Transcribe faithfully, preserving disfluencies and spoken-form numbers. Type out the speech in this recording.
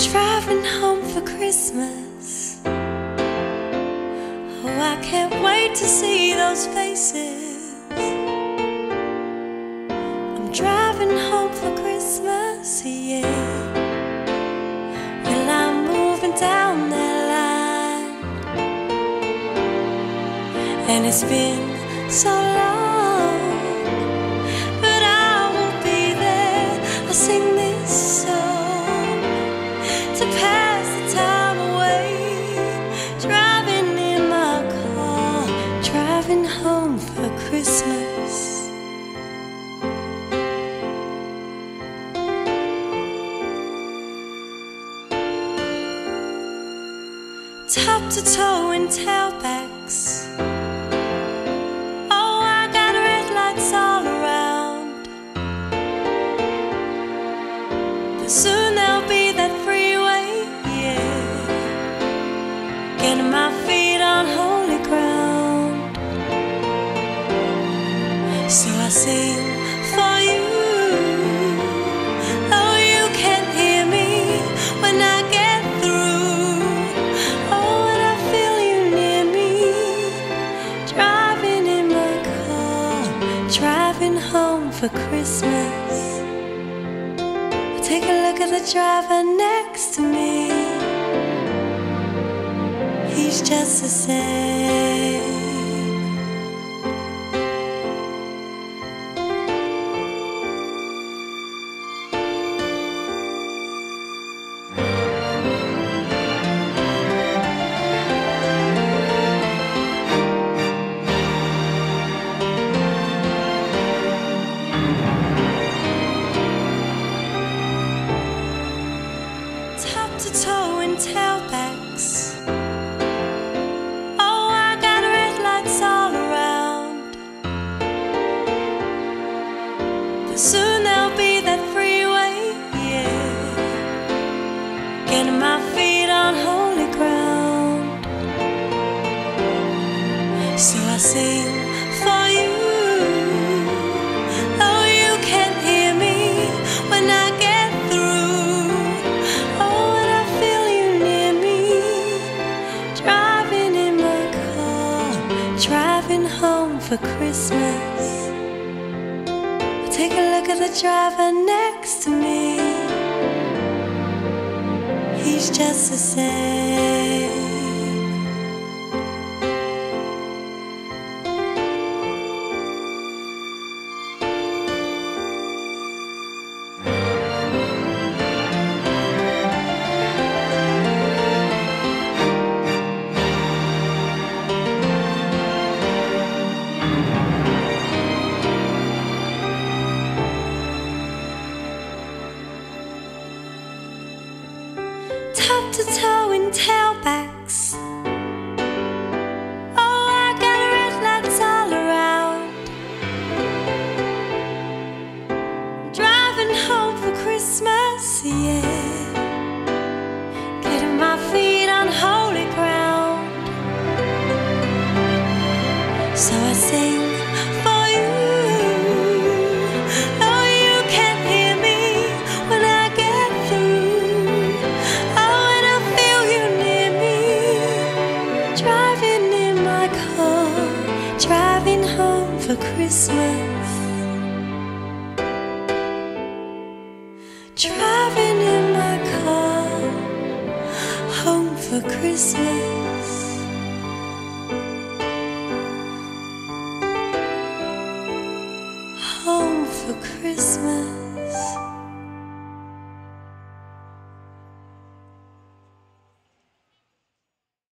Driving home for Christmas. Oh, I can't wait to see those faces. I'm driving home for Christmas, yeah. Well, I'm moving down that line, and it's been so long, but I will be there. I'll sing this song to pass the time away, driving in my car, driving home for Christmas. Top to toe in tailbacks. Oh, I got red lights all around, but soon there'll be that freeway, yeah, getting my feet on holy ground. So I sing for you. Oh, you can't hear me when I get through. Oh, and I feel you near me, driving in my car, driving home for Christmas. Take a look at the driver next to me. He's just the same. Top to toe in tailbacks. Oh, I got red lights all around, but soon there'll be that freeway, yeah, getting my feet on holy ground. So I sing for you. Oh, you can't hear me when I get through. Oh, and I feel you near me, driving in my car, driving home for Christmas. Take a look at the driver next to me. He's just the same. Top to toe in tailbacks. Oh, I got red lights all around, driving home for Christmas, yeah, getting my feet on holy ground. So I sing for you. Oh, you can't hear me when I get through. Oh, and I feel you near me, driving in my car, driving home for Christmas. Driving in my car, home for Christmas. Home for Christmas.